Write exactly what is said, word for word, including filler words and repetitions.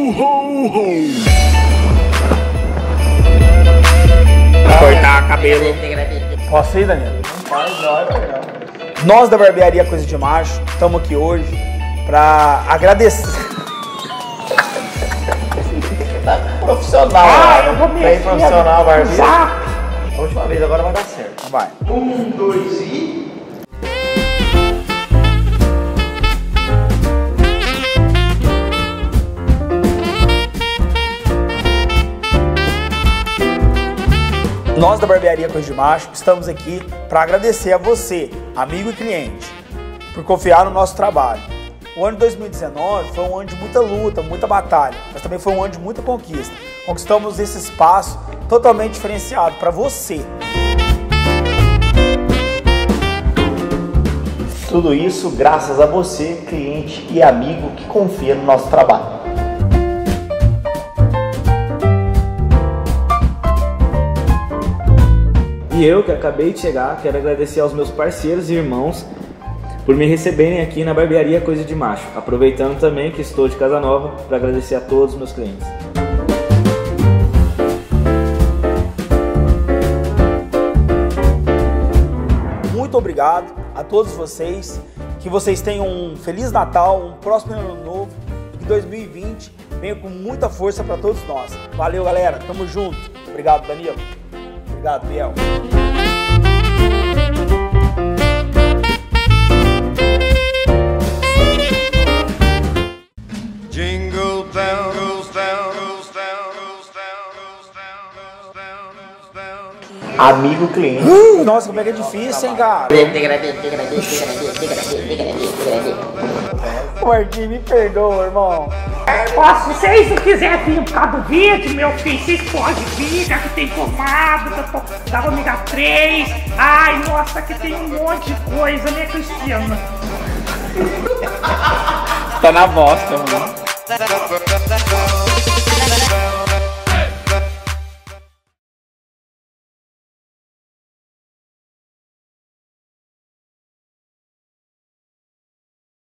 ho, ho. Cortar cabelo. Posso ir, Daniel? Não faz, não é legal. Nós da Barbearia Coisa de Macho estamos aqui hoje para agradecer. Tá profissional, Ah, né? eu vou Bem profissional, barbeiro. Zap. A última vez, agora vai dar certo. Vai. Um, dois e... Nós da Barbearia Coisa de Macho estamos aqui para agradecer a você, amigo e cliente, por confiar no nosso trabalho. O ano de dois mil e dezenove foi um ano de muita luta, muita batalha, mas também foi um ano de muita conquista. Conquistamos esse espaço totalmente diferenciado para você. Tudo isso graças a você, cliente e amigo que confia no nosso trabalho. E eu, que acabei de chegar, quero agradecer aos meus parceiros e irmãos por me receberem aqui na Barbearia Coisa de Macho. Aproveitando também que estou de casa nova para agradecer a todos os meus clientes. Muito obrigado a todos vocês, que vocês tenham um Feliz Natal, um próximo ano novo, e que dois mil e vinte venha com muita força para todos nós. Valeu, galera, tamo junto. Obrigado, Danilo. Obrigado, Biel. Jingle bell goes down, goes down, goes down, goes down, goes down, goes down. Amigo cliente. Uh, nossa, como é que é difícil, hein, cara? Marquinhos, me perdoa, irmão. Ó, se vocês não quiserem vir por causa do vídeo, meu filho, vocês podem vir, já que tem pomada, eu tô da ômega três. Ai, nossa, aqui tem um monte de coisa, né, Cristiana? Tá na bosta, mano. Down.